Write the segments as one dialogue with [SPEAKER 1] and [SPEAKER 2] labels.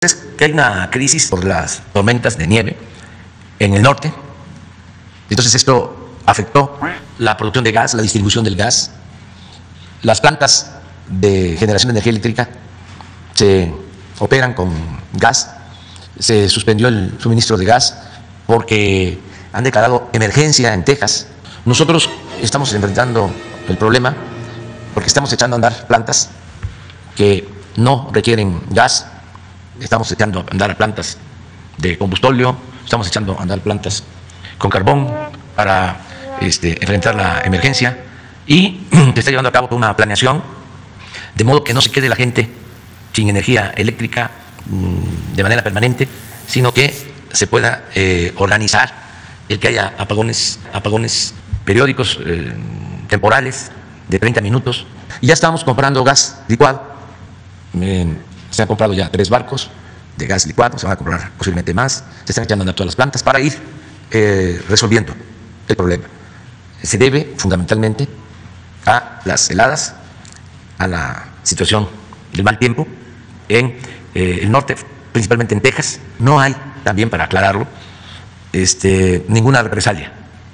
[SPEAKER 1] es que hay una crisis por las tormentas de nieve en el norte. Entonces esto afectó la producción de gas, la distribución del gas. Las plantas de generación de energía eléctrica se operan con gas. Se suspendió el suministro de gas porque han declarado emergencia en Texas. Nosotros estamos enfrentando el problema porque estamos echando a andar plantas que no requieren gas. Estamos echando a andar plantas de combustóleo, estamos echando a andar plantas con carbón para enfrentar la emergencia, y se está llevando a cabo una planeación de modo que no se quede la gente sin energía eléctrica de manera permanente, sino que se pueda organizar el que haya apagones periódicos, temporales, de 30 minutos. Y ya estamos comprando gas licuado. Se han comprado ya 3 barcos de gas licuado, se van a comprar posiblemente más. Se están echando a andar todas las plantas para ir resolviendo el problema. Se debe fundamentalmente a las heladas, a la situación del mal tiempo en el norte, principalmente en Texas. No hay, también para aclararlo, ninguna represalia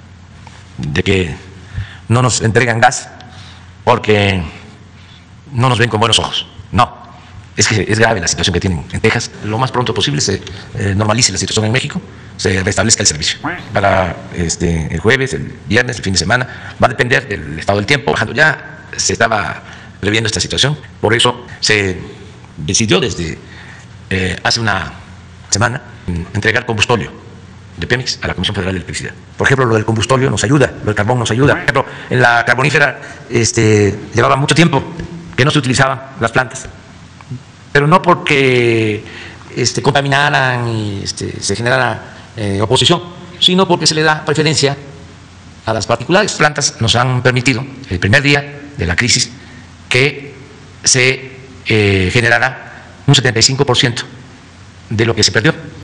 [SPEAKER 1] de que no nos entregan gas porque no nos ven con buenos ojos. No, es que es grave la situación que tienen en Texas. Lo más pronto posible se normalice la situación en México, se restablezca el servicio. Para el jueves, el viernes, el fin de semana, va a depender del estado del tiempo. Ya se estaba previendo esta situación, por eso se decidió desde hace una semana entregar combustóleo de Pemex a la Comisión Federal de Electricidad. Por ejemplo, lo del combustóleo nos ayuda, lo del carbón nos ayuda. Por ejemplo, en la carbonífera llevaba mucho tiempo que no se utilizaban las plantas, pero no porque contaminaran y se generara oposición, sino porque se le da preferencia a las particulares. Las plantas nos han permitido, el primer día de la crisis, que se generara un 75% de lo que se perdió.